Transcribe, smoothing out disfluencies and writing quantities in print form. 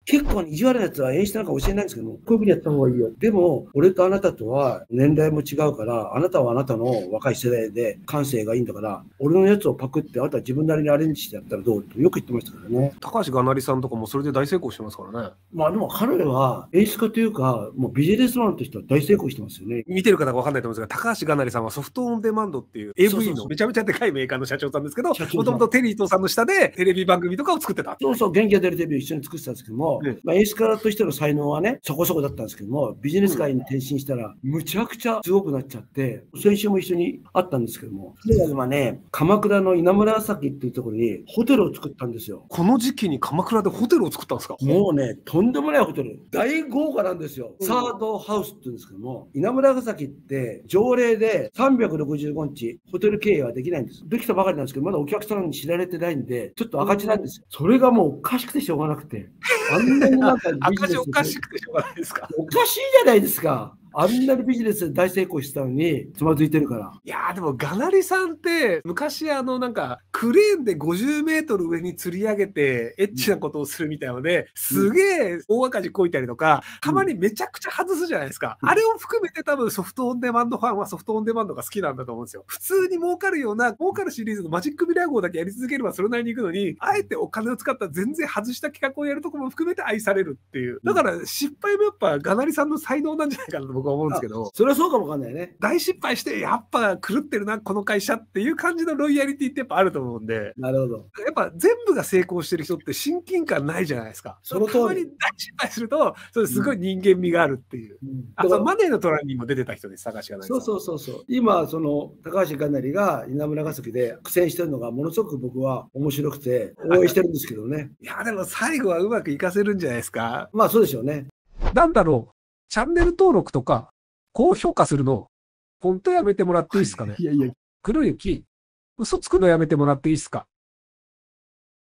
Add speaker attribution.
Speaker 1: 結構意地悪なやつは演出なんか教えないんですけども、こういうふうにやった方がいいよ。でも、俺とあなたとは年齢も違うから、あなたはあなたの若い世代で感性がいいんだから、俺のやつをパクって、あなたは自分なりにアレンジしてやったらどうとよく言ってましたからね。
Speaker 2: 高橋がなりさんとかもそれで大成功してますからね。
Speaker 1: まあでも彼は演出家というか、もうビジネスマンとしては大成功してますよね。
Speaker 2: 見てる方が分かんないと思うんですが、高橋がなりさんはソフトオンデマンドっていう AV のめちゃめちゃでかいメーカーの社長さんですけど、もともとテリー伊藤さんの下でテレビ番組とかを作ってた。
Speaker 1: そうそう、元気が出るテレビを一緒に作ってたんですけども、まあ、演出家としての才能はね、そこそこだったんですけども、ビジネス界に転身したら、むちゃくちゃすごくなっちゃって、先週も一緒に会ったんですけども、彼が今ね、鎌倉の稲村ヶ崎っていうところにホテルを作ったんですよ。
Speaker 2: この時期に鎌倉でホテルを作ったんですか？
Speaker 1: もうね、とんでもないホテル。大豪華なんですよ。サードハウスって言うんですけども、稲村ヶ崎って条例で365日ホテル経営はできないんです。できたばかりなんですけど、まだお客さんに知られてないんで、ちょっと赤字なんですよ。それがもうおかしくてしょうがなくて。あんなになんか
Speaker 2: 赤字おかしくてしょうがないですか？
Speaker 1: おかしいじゃないですか。あんなにビジネスで大成功してたのに、つまずいてるから。
Speaker 2: いやーでも、がなりさんって、昔なんか、クレーンで50メートル上に吊り上げて、エッチなことをするみたいなので、すげえ大赤字こいたりとか、たまにめちゃくちゃ外すじゃないですか。あれを含めて多分ソフトオンデマンドファンはソフトオンデマンドが好きなんだと思うんですよ。普通に儲かるような、儲かるシリーズのマジックミラー号だけやり続ければそれなりに行くのに、あえてお金を使った全然外した企画をやるところも含めて愛されるっていう。だから失敗もやっぱがなりさんの才能なんじゃないかなと僕は思うんですけど。
Speaker 1: それはそうかもわかんないね。
Speaker 2: 大失敗して、やっぱ狂ってるな、この会社っていう感じのロイヤリティってやっぱあると思うんで。
Speaker 1: なるほど。
Speaker 2: やっぱ全部が成功してる人って親近感ないじゃないですか。
Speaker 1: その通り。
Speaker 2: たまに大失敗すると、それすごい人間味があるっていう。マネーの虎にも出てた人です、高橋がなりさん。
Speaker 1: そう。今、その高橋がなりが稲村ヶ崎で苦戦してるのがものすごく僕は面白くて応援してるんですけどね。
Speaker 2: いや、でも最後はうまくいかせるんじゃないですか。
Speaker 1: まあそうでしょうね。
Speaker 2: なんだろう。チャンネル登録とか、高評価するの、ほんとやめてもらっていいですかね。
Speaker 1: いやいや。
Speaker 2: 黒雪、嘘つくのやめてもらっていいですか。